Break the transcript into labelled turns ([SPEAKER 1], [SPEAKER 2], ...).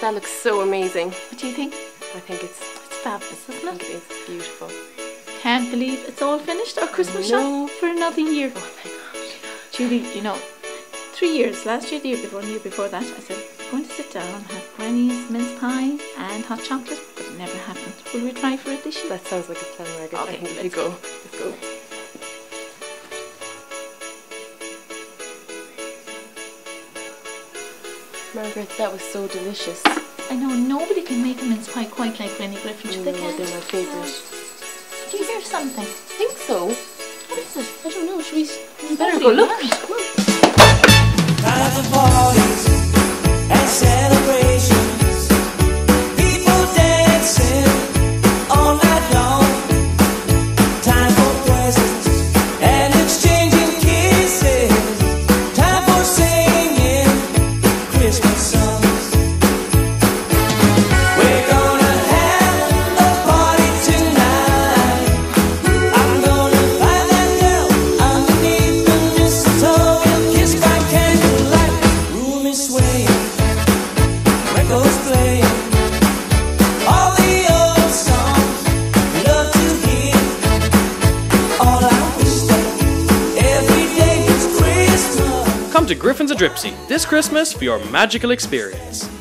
[SPEAKER 1] That looks so amazing.
[SPEAKER 2] What do you think?
[SPEAKER 1] I think it's
[SPEAKER 2] Fabulous, isn't
[SPEAKER 1] I
[SPEAKER 2] it?
[SPEAKER 1] think it is beautiful.
[SPEAKER 2] Can't believe it's all finished, our Christmas
[SPEAKER 1] No.
[SPEAKER 2] shop for another year.
[SPEAKER 1] Oh my gosh.
[SPEAKER 2] Julie, you know, 3 years, last year, the year before, and the year before that, I said, I'm going to sit down, have Granny's mince pie and hot chocolate, but it never happened. Will we try for it this year?
[SPEAKER 1] That sounds like a plan, Margaret.
[SPEAKER 2] Okay,
[SPEAKER 1] I think
[SPEAKER 2] let's
[SPEAKER 1] we go. Let's go. Margaret, that was so delicious.
[SPEAKER 2] I know nobody can make a mince pie quite like Granny Griffin.
[SPEAKER 1] No,
[SPEAKER 2] They can't.
[SPEAKER 1] they're my favourite.
[SPEAKER 2] Do you hear something?
[SPEAKER 1] I think so.
[SPEAKER 2] What is it?
[SPEAKER 1] I don't know. Should we
[SPEAKER 2] better
[SPEAKER 1] better
[SPEAKER 2] go
[SPEAKER 1] go
[SPEAKER 2] look.
[SPEAKER 1] look? Come on.
[SPEAKER 3] Time for parties and celebrations. People dancing all night long. Time for presents and exchanging kisses. Time for singing Christmas songs. We're gonna have a party tonight. I'm gonna find that girl underneath the mistletoe and kiss by candlelight. Room is swaying, records playing, all the old songs we love to hear. All I wish that every day was Christmas.
[SPEAKER 4] Come to Griffins at Dripsey this Christmas for your magical experience.